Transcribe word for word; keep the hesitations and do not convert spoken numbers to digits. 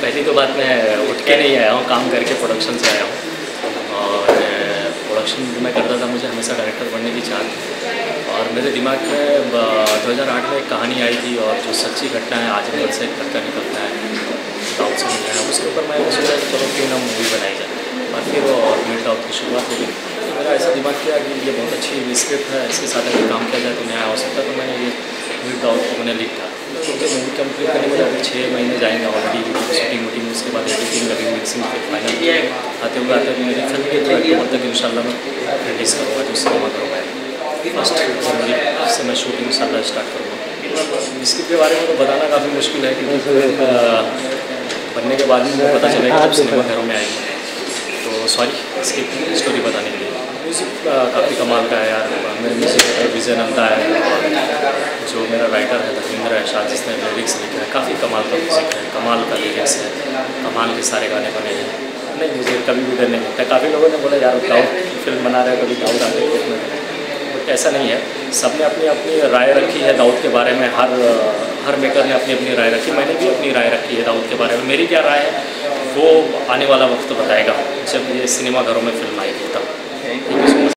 पहली तो बात मैं उठ के नहीं आया हूँ, काम करके प्रोडक्शन से आया हूँ। और प्रोडक्शन जो मैं करता था, मुझे हमेशा डायरेक्टर बनने की चाह थी। और मेरे दिमाग में दो हज़ार आठ में एक कहानी आई थी, और जो सच्ची घटना है, आजमगढ़ से एक लड़का निकलता है दाऊद से मिलना है, उसके ऊपर मैंने सोचा कि चलो क्यों ना मूवी बनाई जाए। और फिर और मीट दाऊद की शुरुआत हो गई। मेरा ऐसा दिमाग किया कि ये बहुत अच्छी स्क्रिप्ट है, इसके साथ अगर काम किया जाए तो नया हो सकता है। तो मैंने ये मीट दाऊद को मैंने लिखा, क्योंकि मूवी कंप्लीट करने में अभी छः महीने जाएंगे ऑलरेडी, शूटिंग वूटिंग, उसके बाद एडिटिंग लगी, मिक्सिंग, फिर फाइनल आते हुए आते हुए मेरी फिल्म के जो अक्टूबर तक इंशाल्लाह मैं रिलीज़ करूँगा, जो सिनेमा करूँगा फर्स्ट जनवरी से मैं शूटिंग इंशाल्लाह स्टार्ट करूँगा। स्क्रिप्ट के बारे में तो बताना काफ़ी मुश्किल है, क्योंकि बनने के बाद मुझे पता चलेगा जब सिनेमा घरों में आएगी। तो सॉरी स्क्रिप्ट स्टोरी बताने के लिए। म्यूज़िक काफ़ी कमाल का है यार। मेरे म्यूज़िक विजय नंदा है, और जो मेरा राइटर है धर्मेंद्र है शाह, जिसने लिरिक्स लिखा है। काफ़ी कमाल का म्यूज़िक है, कमाल का लिरिक्स है, कमाल के सारे गाने बने हैं। नहीं, मुझे कभी भी डर नहीं लगता। काफ़ी लोगों ने बोला यार दाऊद की फिल्म बना रहे हैं, कभी दाऊद आते हैं, बट ऐसा नहीं है। सब ने अपनी अपनी राय रखी है दाऊद के बारे में। हर हर मेकर ने अपनी अपनी राय रखी, मैंने भी अपनी राय रखी है दाऊद के बारे में। मेरी क्या राय है वो आने वाला वक्त बताएगा, जब ये सिनेमा घरों में फिल्म आएगी तब। Thank you.